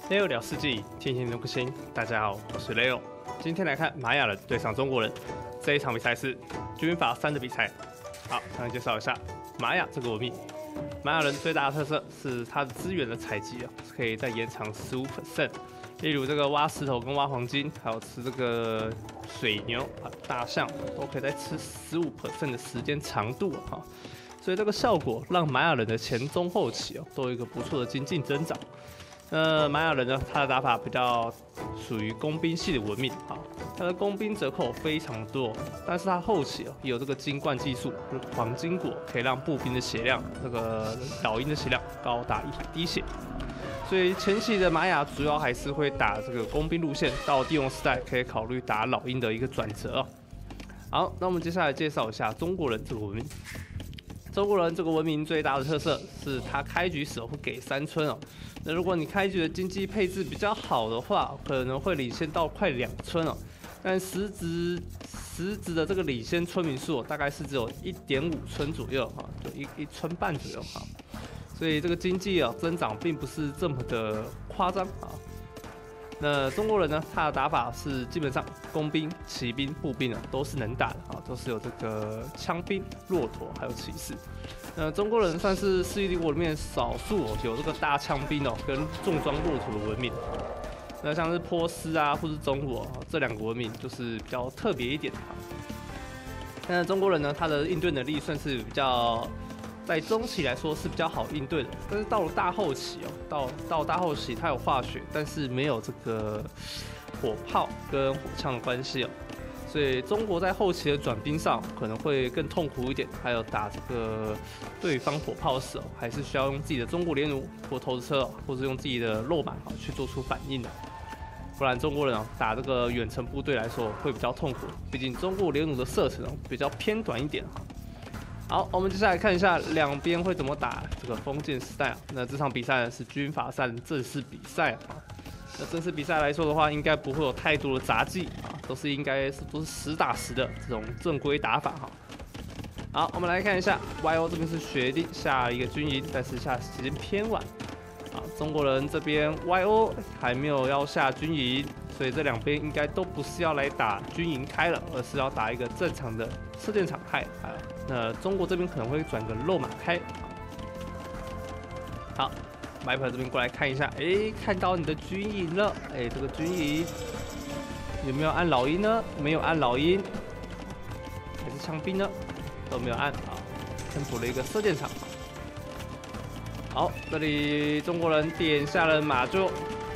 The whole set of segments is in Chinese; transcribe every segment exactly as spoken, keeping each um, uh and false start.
Leo 聊世纪，天天都更新。大家好，我是 Leo。今天来看玛雅人对上中国人这一场比赛是军阀三的比赛。好，先来介绍一下玛雅这个文明。玛雅人最大的特色是它的资源的采集啊，可以再延长 百分之十五。例如这个挖石头跟挖黄金，还有吃这个水牛啊、大象，都可以再吃 百分之十五 的时间长度啊。所以这个效果让玛雅人的前中后期哦都有一个不错的经济增长。那玛雅人呢，他的打法比较属于工兵系的文明啊，他的工兵折扣非常多，但是他后期哦也有这个金冠技术，黄金果可以让步兵的血量，这个老鹰的血量高达一百滴血。所以前期的玛雅主要还是会打这个工兵路线，到帝王时代可以考虑打老鹰的一个转折哦。好，那我们接下来介绍一下中国人这个文明。中国人这个文明最大的特色是他开局时会给三村哦。那如果你开局的经济配置比较好的话，可能会领先到快两村哦。但实质实质的这个领先村民数、哦、大概是只有 一点五村左右哈，就一一村半左右哈。所以这个经济啊增长并不是这么的夸张啊。那中国人呢，他的打法是基本上工兵、骑兵、步兵啊都是能打的啊，都是有这个枪兵、骆驼还有骑士。那中国人算是世纪帝国里面少数、哦、有这个大枪兵哦跟重装骆驼的文明。那像是波斯啊或是中国、哦、这两个文明就是比较特别一点的。那中国人呢，他的应对能力算是比较。在中期来说是比较好应对的，但是到了大后期哦，到到大后期它有化学，但是没有这个火炮跟火枪的关系哦，所以中国在后期的转兵上可能会更痛苦一点，还有打这个对方火炮时哦，还是需要用自己的中国联弩或投石车、哦，或是用自己的肉马啊去做出反应的，不然中国人啊打这个远程部队来说会比较痛苦，毕竟中国联弩的射程比较偏短一点。好，我们接下来看一下两边会怎么打这个封建时代啊。那这场比赛呢是军阀三正式比赛啊。那正式比赛来说的话，应该不会有太多的杂技啊，都是应该是都是实打实的这种正规打法哈。好，我们来看一下 Y O 这边是决定下一个军营，但是下时间偏晚啊。中国人这边 Y O 还没有要下军营，所以这两边应该都不是要来打军营开了，而是要打一个正常的射箭场开啊。那中国这边可能会转个肉马开。好 ，Viper 这边过来看一下，哎，看到你的军营了，哎，这个军营有没有按老鹰呢？没有按老鹰，还是枪兵呢？都没有按啊，填补了一个射箭场。好，这里中国人点下了马厩，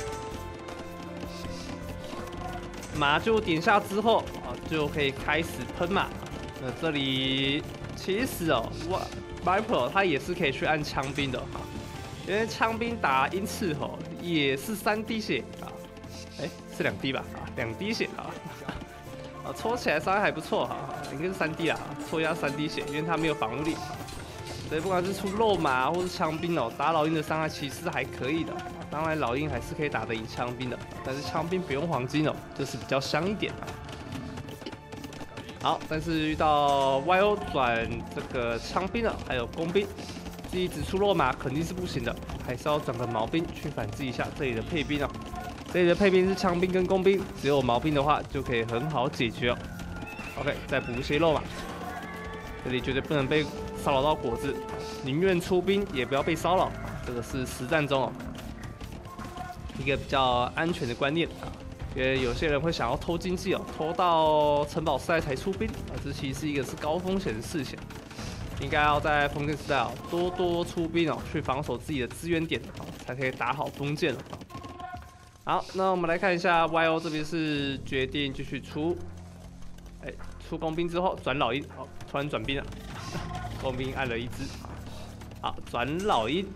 马厩点下之后啊，就可以开始喷马。那这里其实哦 ，Viper 它也是可以去按枪兵的哈，因为枪兵打鹰刺吼也是三滴血啊，哎、欸、是两滴吧啊，两滴血啊，啊戳起来伤害还不错哈，应该是三滴啦，戳一下三滴血，因为它没有防御力，所以不管是出肉马或是枪兵哦，打老鹰的伤害其实还可以的，当然老鹰还是可以打得赢枪兵的，但是枪兵不用黄金哦，就是比较香一点啊。好，但是遇到 Y O 转这个枪兵了，还有工兵，自己只出肉马肯定是不行的，还是要转个毛兵去反制一下这里的配兵哦。这里的配兵是枪兵跟工兵，只有毛兵的话就可以很好解决哦。OK， 再补一些肉马，这里绝对不能被骚扰到果子，宁愿出兵也不要被骚扰，这个是实战中哦一个比较安全的观念啊。因为有些人会想要偷经济哦，偷到城堡时代才出兵啊，这其实是一个是高风险的事情，应该要在封建时代哦多多出兵哦，去防守自己的资源点哦，才可以打好封建哦。好，那我们来看一下 Y O 这边是决定继续出，哎，出工兵之后转老鹰，好，突然转兵了，工兵按了一只，好，转老鹰。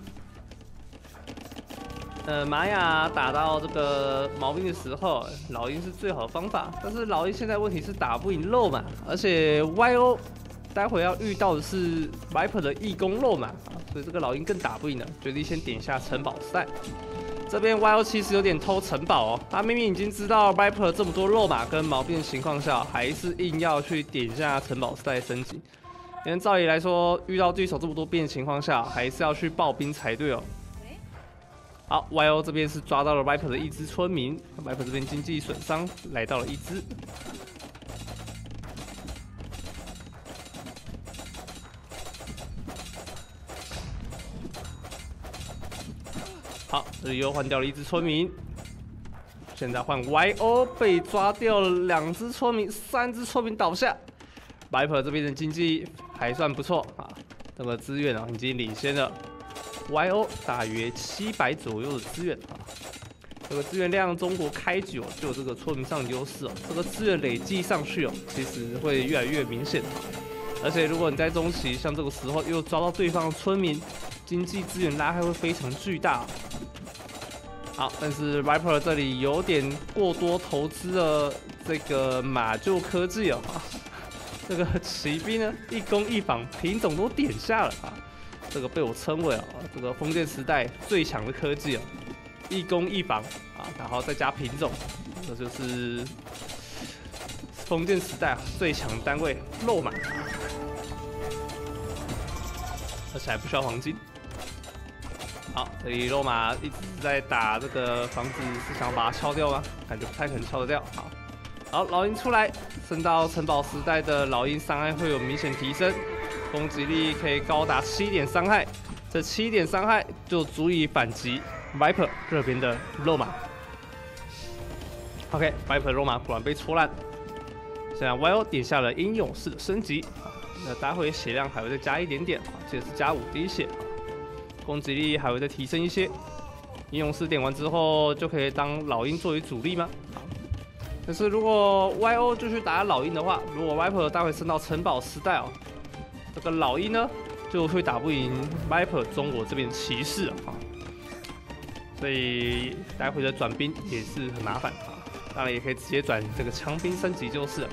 呃，玛雅打到这个毛兵的时候，老鹰是最好的方法。但是老鹰现在问题是打不赢肉马，而且 Y O 待会要遇到的是 Viper 的义工肉马，所以这个老鹰更打不赢了。决定先点下城堡赛。这边 Y O 其实有点偷城堡哦，他明明已经知道 Viper 这么多肉马跟毛兵的情况下，还是硬要去点下城堡赛升级。因为照理来说，遇到对手这么多兵的情况下，还是要去爆兵才对哦。 好 ，Y O 这边是抓到了 Viper 的一只村民 ，Viper 这边经济损伤来到了一只。好，这里又换掉了一只村民。 现在换 Y O 被抓掉了两只村民，三只村民倒下。Viper 这边的经济还算不错啊，这个资源啊已经领先了 Y O 大约七百左右的资源啊。这个资源量，中国开局哦就有这个村民上的优势哦，这个资源累积上去哦，其实会越来越明显。而且如果你在中期像这个时候又抓到对方的村民，经济资源拉开会非常巨大。 好，但是 Viper 这里有点过多投资了这个马厩科技哦，这个骑兵呢一攻一防，品种都点下了啊，这个被我称为啊这个封建时代最强的科技哦，一攻一防啊，然后再加品种，这就是封建时代最强单位肉马，而且还不需要黄金。 好，这里肉马一直在打这个房子，是想把它敲掉吗？感觉不太可能敲得掉。好，好，老鹰出来，升到城堡时代的老鹰伤害会有明显提升，攻击力可以高达七点伤害，这七点伤害就足以反击 Viper 这边的肉马。OK，Viper 肉马果然被戳烂。现在 Y O 点下了英勇士的升级，那待会血量还会再加一点点，记得是加五滴血。 攻击力还会再提升一些，英勇士点完之后就可以当老鹰作为主力吗？但是如果 Y O 就去打老鹰的话，如果 Viper 待会升到城堡时代哦，这个老鹰呢就会打不赢 Viper 中国这边的骑士啊，所以待会的转兵也是很麻烦啊。当然也可以直接转这个枪兵升级就是了。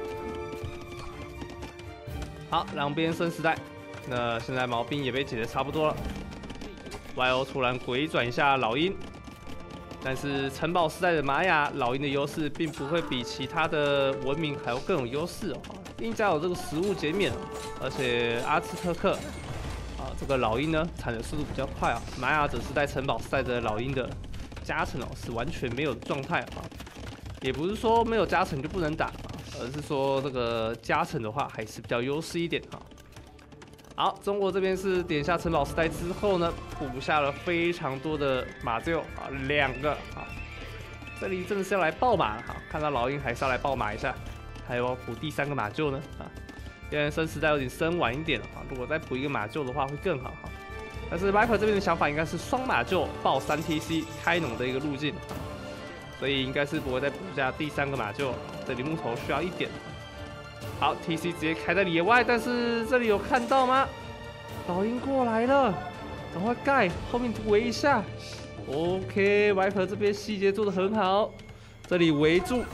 好，两边升时代，那现在毛兵也被解得差不多了。 Y O 突然鬼转一下老鹰，但是城堡时代的玛雅老鹰的优势并不会比其他的文明还要更有优势哦。印加有这个食物减免，而且阿兹特克啊这个老鹰呢产的速度比较快啊，玛雅则是在城堡时代的老鹰的加成哦是完全没有的状态啊，也不是说没有加成就不能打啊，而是说这个加成的话还是比较优势一点啊。 好，中国这边是点下城堡时代之后呢，补下了非常多的马厩啊，两个啊，这里真的是要来爆马哈，看到老鹰还是要来爆马一下，还有补第三个马厩呢啊，因为升时代有点升晚一点了啊，如果再补一个马厩的话会更好哈。但是 Viper 这边的想法应该是双马厩爆三 T C 开农的一个路径，所以应该是不会再补下第三个马厩，这里木头需要一点。 好 ，T C 直接开在野外，但是这里有看到吗？老鹰过来了，赶快盖，后面围一下。OK，Viper 这边细节做得很好，这里围住，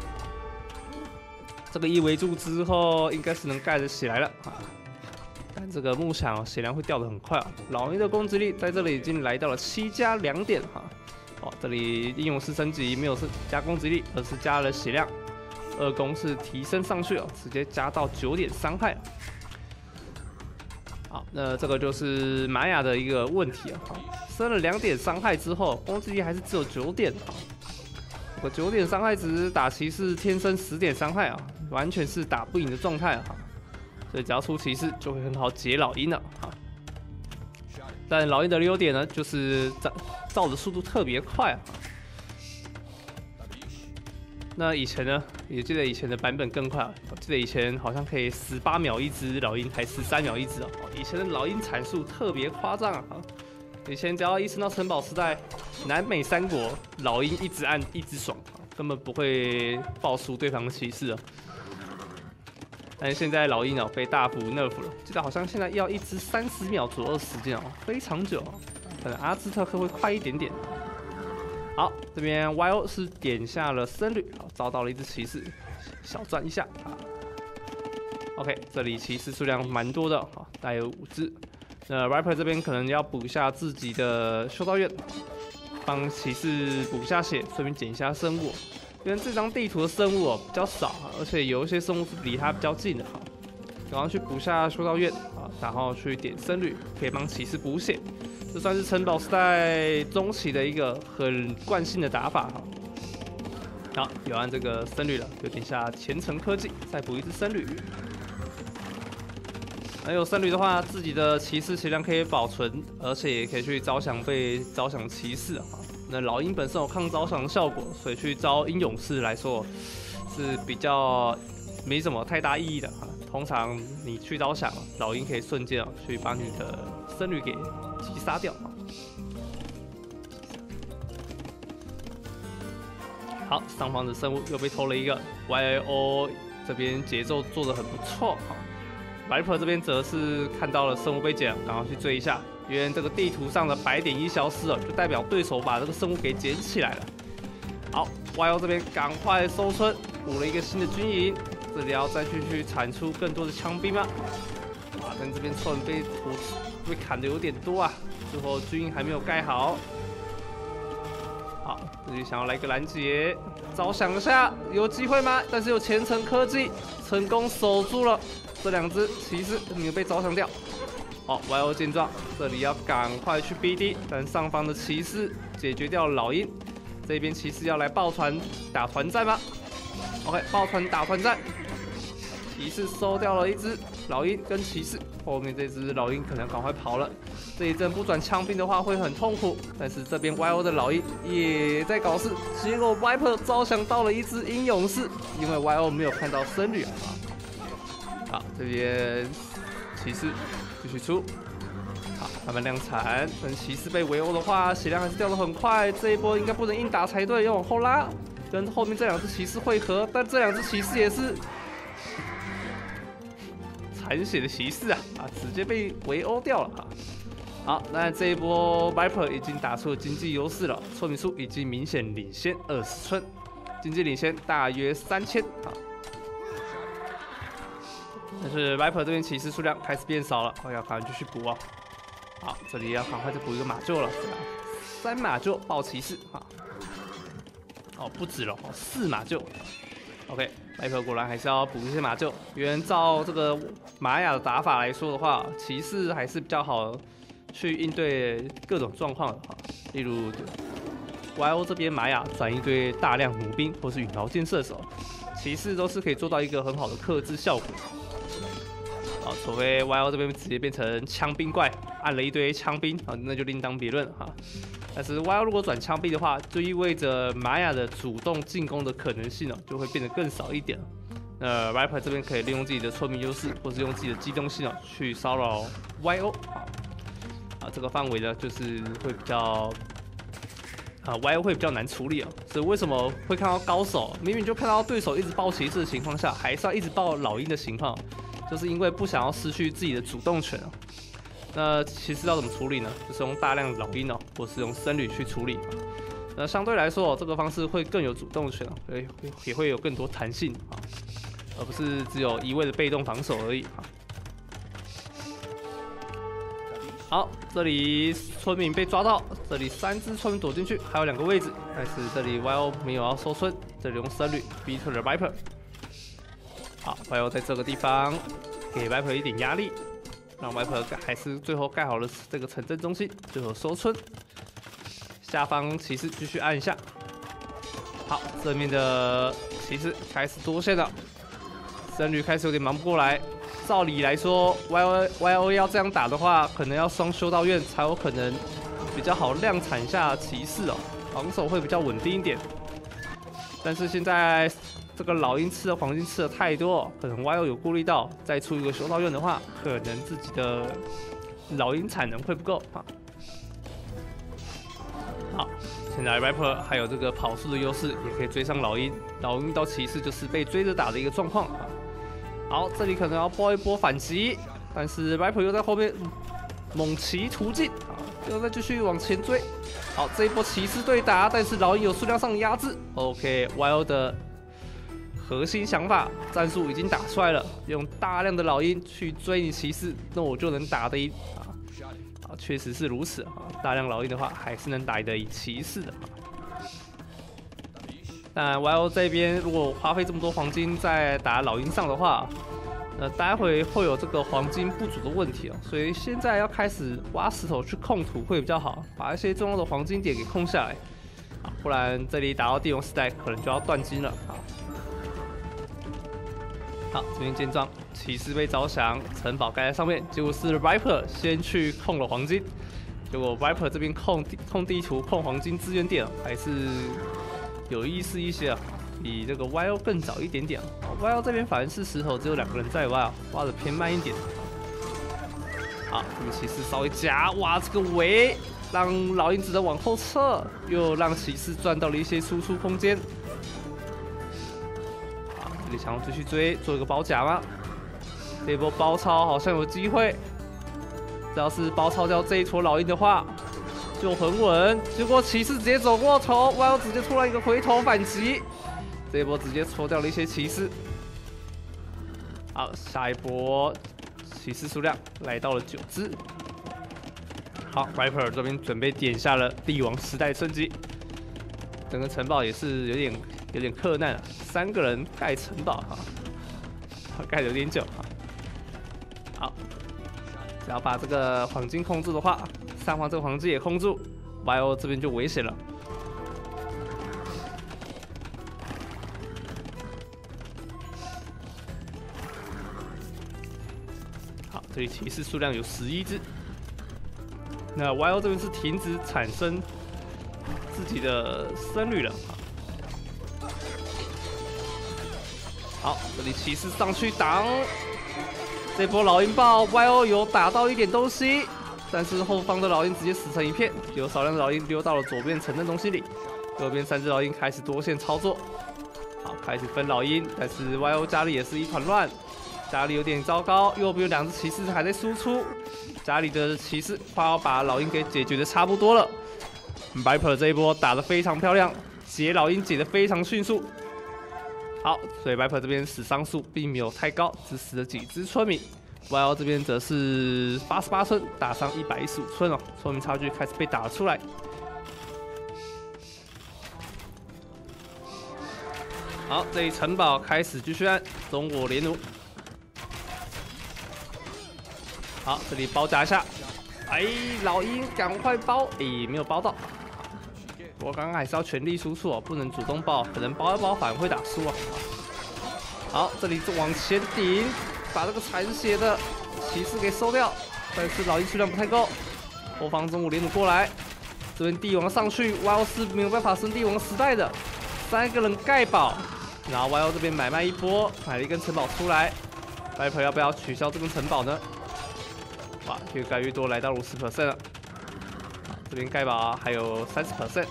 这个一围住之后，应该是能盖得起来了啊。但这个木墙血量会掉得很快啊。老鹰的攻击力在这里已经来到了七加两点哈。哦，这里英勇士升级没有是加攻击力，而是加了血量。 二攻是提升上去了，直接加到九点伤害。好，那这个就是玛雅的一个问题啊。升了两点伤害之后，攻击力还是只有九点啊。我九点伤害值打骑士天生十点伤害啊，完全是打不赢的状态啊。所以只要出骑士就会很好解老鹰了啊。但老鹰的优点呢，就是造造的速度特别快啊。 那以前呢，也记得以前的版本更快啊！我记得以前好像可以十八秒一只老鹰，还十三秒一只哦。以前的老鹰产数特别夸张啊！以前只要一升到城堡时代，南美三国老鹰一直按一直爽，根本不会爆输对方的骑士啊。但是现在老鹰哦被大幅 nerf 了，记得好像现在要一只三十秒左右的时间哦，非常久哦。可能阿兹特克会快一点点。 好，这边 Y O 是点下了僧侣，好，招到了一只骑士，小赚一下啊。OK， 这里骑士数量蛮多的，好，大概有五只。那 Viper 这边可能要补一下自己的修道院，帮骑士补下血，顺便捡一下生物。因为这张地图的生物哦比较少，而且有一些生物是离它比较近的，好，然后去补下修道院啊，然后去点僧侣，可以帮骑士补血。 这算是城堡时代中期的一个很惯性的打法哈。好，有按这个僧侣了，就点下虔诚科技，再补一只僧侣。还有僧侣的话，自己的骑士血量可以保存，而且也可以去招降被招降骑士啊。那老鹰本身有抗招降的效果，所以去招鹰勇士来说是比较没什么太大意义的啊。通常你去招降，老鹰可以瞬间啊去把你的僧侣给击杀掉啊。好，上方的生物又被偷了一个 Y O， 这边节奏做得很不错哈。Viper 这边则是看到了生物被捡，然后去追一下，因为这个地图上的白点一消失了，就代表对手把这个生物给捡起来了。好 ，Y O 这边赶快收村，补了一个新的军营，这里要再去去产出更多的枪兵吗？哇，但这边村被土被砍的有点多啊，最后军营还没有盖好。好，这里想要来个拦截，招降一下，有机会吗？但是有虔诚科技成功守住了这两只骑士，没有被招降掉。好 ，Y O 见状，这里要赶快去 B D， 但上方的骑士解决掉了老鹰，这边骑士要来抱团打团战吗 ？OK， 抱团打团战，骑士收掉了一只老鹰跟骑士，后面这只老鹰可能赶快跑了。这一阵不转枪兵的话会很痛苦，但是这边 Y O 的老鹰也在搞事，结果 Viper 招降到了一只鹰勇士，因为 Y O 没有看到僧侣啊。好，这边骑士继续出，好，慢慢量产。等骑士被围殴的话，血量还是掉得很快，这一波应该不能硬打才对，要往后拉，跟后面这两只骑士汇合，但这两只骑士也是残血的骑士啊，啊，直接被围殴掉了哈。好，那这一波 Viper 已经打出了经济优势了，村民数已经明显领先二十村，经济领先大约三千啊。但是 Viper 这边骑士数量开始变少了，我要赶快继续补啊。好，这里要赶快再补一个马厩了，三马厩爆骑士啊。哦，不止了，哦，四马厩。OK，Viper 果然还是要补一些马厩。原照这个玛雅的打法来说的话，骑士还是比较好去应对各种状况的哈。例如 Y O 这边玛雅转一堆大量弩兵或是羽毛箭射手，骑士都是可以做到一个很好的克制效果。好，除非 Y O 这边直接变成枪兵怪，按了一堆枪兵啊，那就另当别论哈。但是 Y O 如果转枪兵的话，就意味着玛雅的主动进攻的可能性哦，就会变得更少一点。那 Viper 这边可以利用自己的村民优势，或是用自己的机动性哦，去骚扰 Y O 啊。啊，这个范围呢，就是会比较啊 Y O 会比较难处理哦。所以为什么会看到高手明明就看到对手一直爆骑士的情况下，还是要一直爆老鹰的情况？就是因为不想要失去自己的主动权啊。那骑士要怎么处理呢？就是用大量的老鹰哦，或是用僧侣去处理。那相对来说，这个方式会更有主动权哦，也也会有更多弹性啊，而不是只有一味的被动防守而已啊。好，这里村民被抓到，这里三只村民躲进去，还有两个位置，但是这里 Y O 没有要收村，这里用僧侣逼退了 Viper。好 ，Y O 在这个地方给 Viper 一点压力，让 Viper 还是最后盖好了这个城镇中心，最后收村。下方骑士继续按一下。好，正面的骑士开始多线了，僧侣开始有点忙不过来。照理来说 ，Y O Y O 要这样打的话，可能要双修道院才有可能比较好量产下骑士哦，防守会比较稳定一点。但是现在这个老鹰吃的黄金吃的太多，可能 Y O 有顾虑到，再出一个修道院的话，可能自己的老鹰产能会不够啊。好，现在 Viper 还有这个跑速的优势，也可以追上老鹰。老鹰到骑士就是被追着打的一个状况啊。好，这里可能要波一波反击，但是 Viper 又在后面猛骑突进啊，又再继续往前追。好，这一波骑士对打，但是老鹰有数量上的压制。OK，Y O 的核心想法战术已经打出来了，用大量的老鹰去追你骑士，那我就能打得赢啊。啊，确实是如此啊，大量老鹰的话还是能打得赢骑士的啊。但 Y O 这边如果花费这么多黄金在打老鹰上的话， 那待会会有这个黄金不足的问题哦，所以现在要开始挖石头去控土会比较好，把一些重要的黄金点给控下来，啊，不然这里打到帝王时代可能就要断金了。好，好，这边见状，骑士被着降，城堡盖在上面，结果是 Viper 先去控了黄金，结果 Viper 这边控控地图控黄金资源点还是有意思一些啊。 比这个 Y O 更早一点点、哦、，Y O 这边反而是石头只有两个人在挖、啊，挖的偏慢一点。好，这边骑士稍微夹，哇，这个围让老鹰只能往后撤，又让骑士赚到了一些输出空间。好，这里想要继续追，做一个包夹吗？这一波包抄好像有机会，只要是包抄掉这一坨老鹰的话，就很稳。结果骑士直接走过头 ，Y O 直接突然一个回头反击。 这一波直接戳掉了一些骑士。好，下一波骑士数量来到了九只。好 ，Viper 这边准备点下了帝王时代升级，整个城堡也是有点有点克难啊，三个人盖城堡哈，盖的有点久啊。好，只要把这个黄金控住的话，上方这个黄金也控住 ，Y O 这边就危险了。 这里骑士数量有十一只，那 Y O 这边是停止产生自己的僧侣了。好，这里骑士上去挡，这波老鹰爆 Y O 有打到一点东西，但是后方的老鹰直接死成一片，有少量的老鹰溜到了左边城镇东西里，右边三只老鹰开始多线操作，好，开始分老鹰，但是 Y O 家里也是一团乱。 家里有点糟糕，右边有两只骑士还在输出，家里的骑士快要把老鹰给解决的差不多了。Viper 这一波打得非常漂亮，解老鹰解得非常迅速。好，所以 Viper 这边死伤数并没有太高，只死了几只村民。Y O 这边则是八十八村打伤一百一十五村哦，村民差距开始被打了出来。好，这里城堡开始继续按中国联弩。 好，这里包夹一下，哎，老鹰赶快包，哎，没有包到。我刚刚还是要全力输出哦，不能主动包，可能包一包反而会打输啊。好，这里往前顶，把这个残血的骑士给收掉，但是老鹰数量不太够。后方中午连弩过来，这边帝王上去 ，Y O 是没有办法升帝王时代的，三个人盖堡，然后 Y O 这边买卖一波，买了一根城堡出来 ，Viper 要不要取消这根城堡呢？ 哇，越盖越多，来到五十 percent 了。这边盖堡还有三十 percent。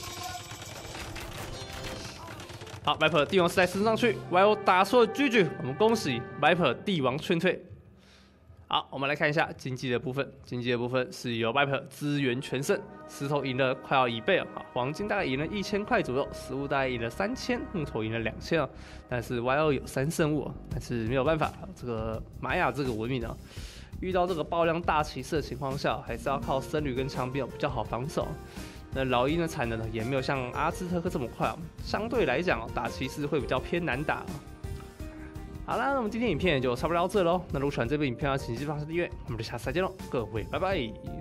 好 ，Viper 帝王时代升上去 ，Y O 打出了 G G， 我们恭喜 Viper 帝王劝退。好，我们来看一下经济的部分。经济的部分是由 Viper 资源全胜，石头赢了快要一倍啊，黄金大概赢了一千块左右，食物大概赢了三千，木头赢了两千啊。但是 Y O 有三胜物，但是没有办法，这个玛雅这个文明啊。 遇到这个爆量大骑士的情况下，还是要靠僧侣跟枪兵比较好防守。那老鹰的产能呢，也没有像阿兹特克这么快啊，相对来讲，打骑士会比较偏难打。好啦，那我们今天影片也就差不多到这喽。那如果喜欢这部影片，请记得帮忙订阅，我们就下次再见喽，各位，拜拜。